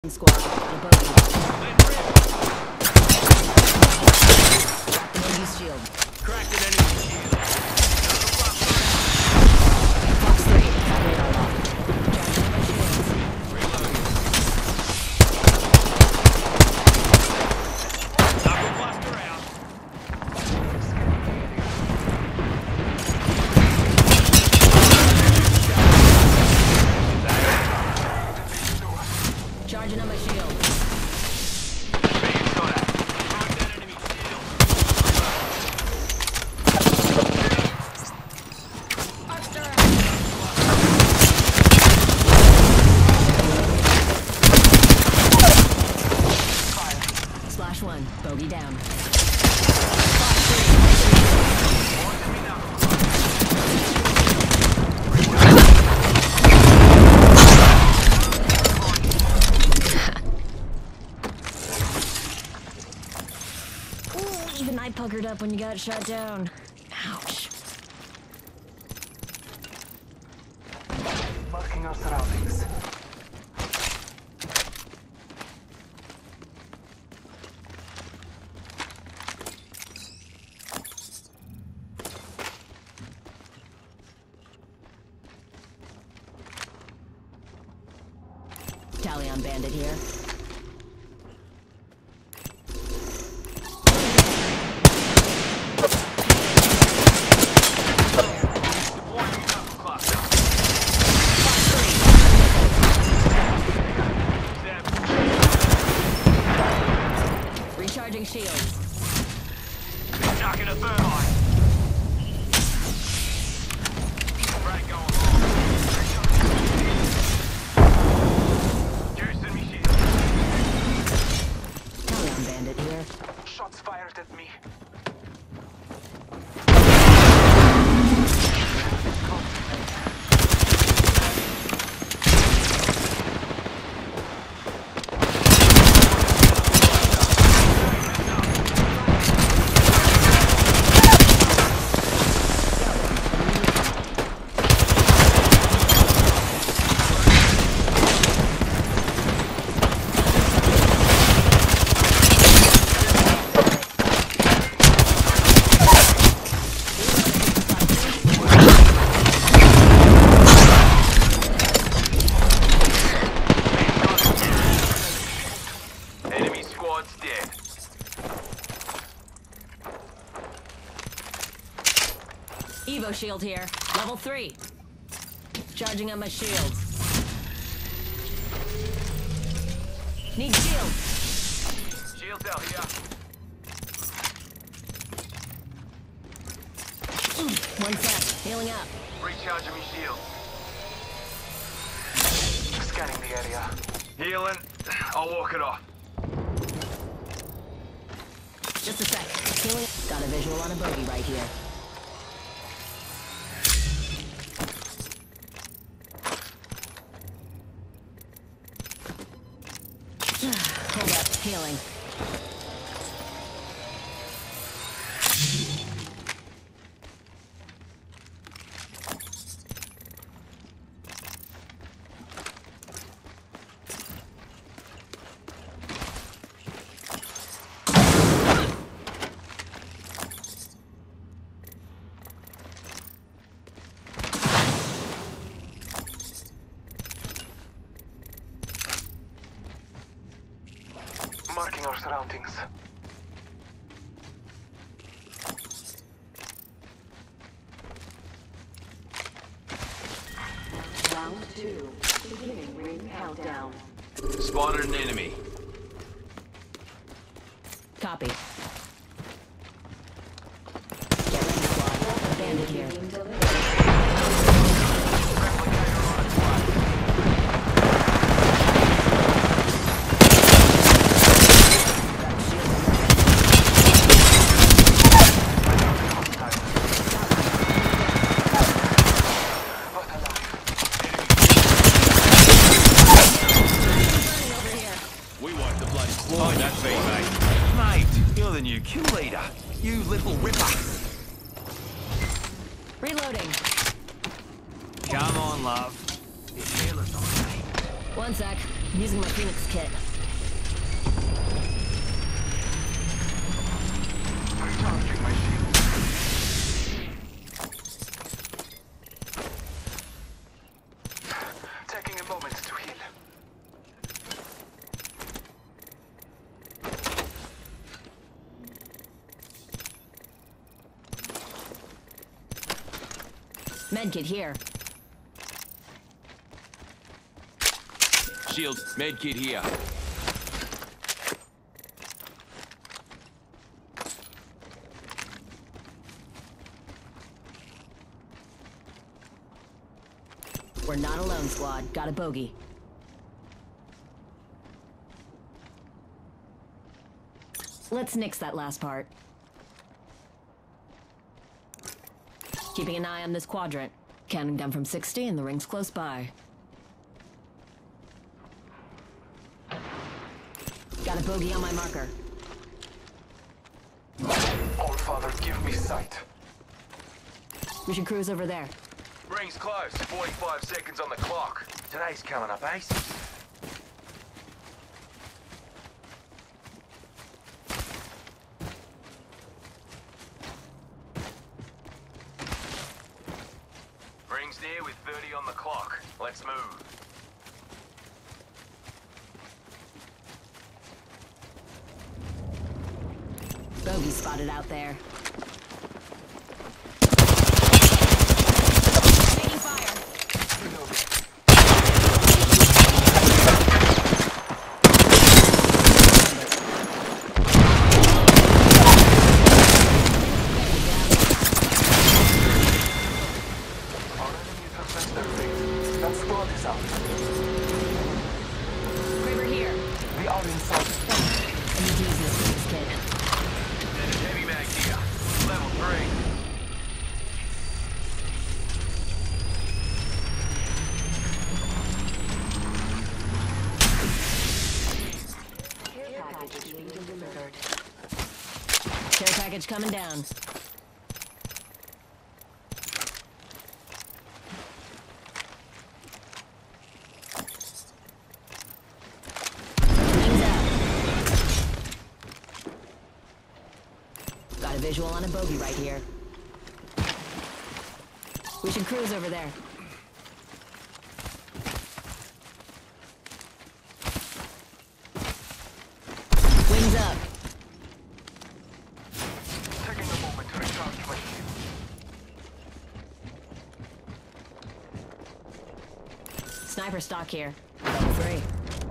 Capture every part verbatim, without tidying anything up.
Squad on a boat. Enemy's shield. Cracked an enemy shield. Fox three, got radar lock. Charging my shields. Reloading. Knuckle cluster out. Charging on my shield. Being shot at. Cracked that enemy shield. Splash one, bogey down. Ooh, even I puckered up when you got shot down. Ouch. Marking our surroundings. Talion bandit here. Deploying knuckle cluster. Zap. Recharging shields. Knocking a thermite. Frag going. Juicing me shield. Talion bandit here. Shots fired at me. Enemy squad's dead. Evo shield here. Level three. Charging on my shields. Need shield. Shields out here. One sec. Healing up. Recharging me shield. Scanning the area. Healing. I'll walk it off. Just a sec. Healing. Got a visual on a bogey right here. Hold up. Healing. Marking our surroundings. Round two. Beginning ring countdown. Spotted an enemy. Copy. Get ready, squad. Bandit here. Being delivered. We wiped the bloody floor. That be, mate. Mate, you're the new kill leader. You little ripper. Reloading. Come on, love. You're fearless on me. One sec. I'm using my Phoenix kit. Recharging my shield. Taking a moment to heal. Medkit here. Shield, medkit here. We're not alone, squad. Got a bogey. Let's nix that last part. Keeping an eye on this quadrant. Counting down from sixty and the ring's close by. Got a bogey on my marker. All Father, give me sight. We should cruise over there. Ring's close. forty-five seconds on the clock. Today's coming up, Ace. Ring's near with thirty on the clock. Let's move. Bogey spotted out there. Taking fire. Our enemies have sent their fate. That squad is out. Kraber here. We are inside. I need to use this Phoenix kit. Heavy mag here. Level three. Care package being delivered. Care package coming down. Wings out. Got a visual on a bogey right here. We should cruise over there. Wings up. Taking a moment to recharge my shield. Sniper stock here. Level three.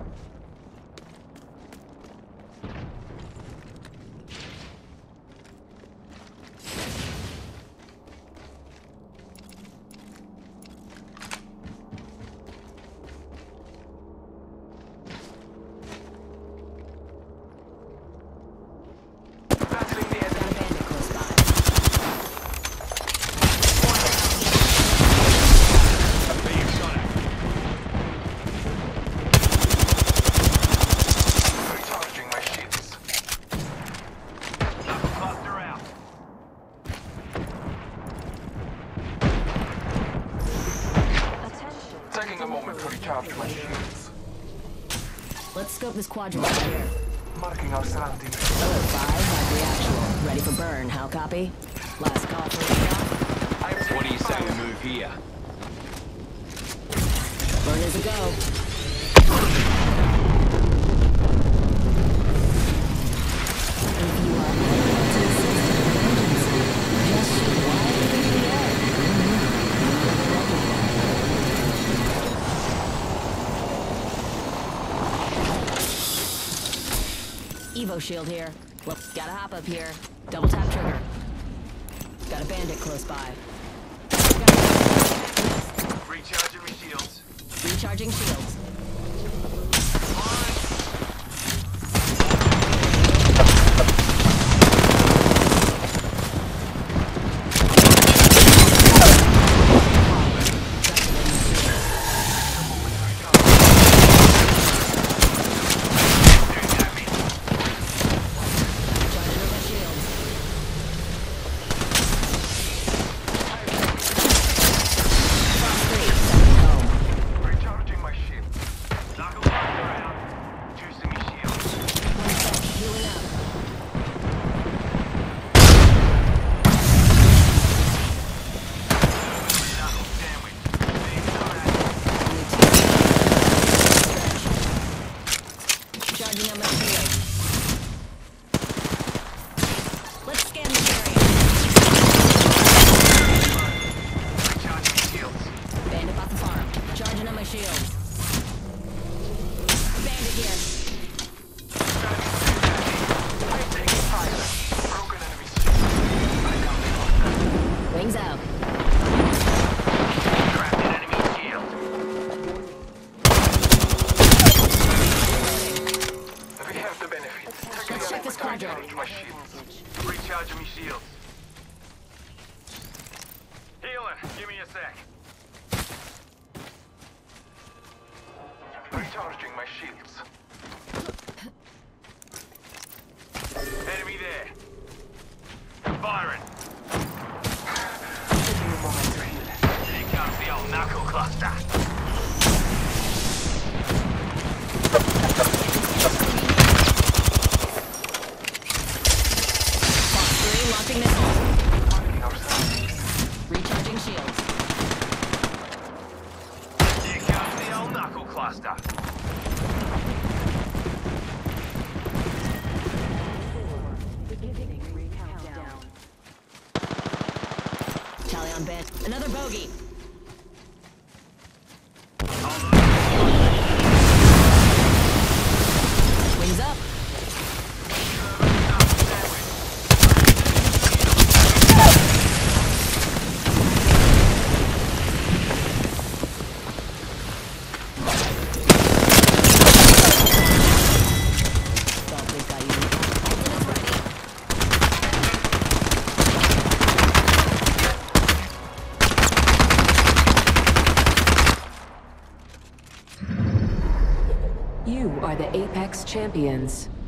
Battling the Got a enemy. bandit close by. Being shot at. Recharging my shields. Cluster out. Attention. Taking a moment to recharge my shields. Let's scope this quadrant right here. Marking our surroundings. Alert five, have reactional. Ready for burn, how copy? Last call for recon. What do you say we move here? Burn is a go. If you are unable to assist an emergency, just shoot wildly into the air. Evo shield here. Well, gotta hop up here. Double tap trigger. Got a bandit close by. Recharging my shields. Recharging shields. Charging up my shields. Frost three, sending home. Recharging my shields. Charging up my shield. Let's scan this area. Recharging shields. Bandit bought the farm. Charging up my shield. Bandit here. I'm taking fire. Broken enemy shield. I can't be lost. Wings out. Cracked an enemy shield. We have the benefit. Let's check this Time to quadrant. recharge my shields. Recharging me shields. Healing. Give me a sec. Recharging my shields. Enemy there. Firing. Give me a moment to heal. Here comes the old knuckle cluster. Boss three launching missile. Marking our surroundings. Recharging shields. Here comes the old knuckle cluster. Beginning ring countdown. Tally on bed. Another bogey. Wings up. Dolphin's got you. Ultimate's ready. You are the Apex Champions.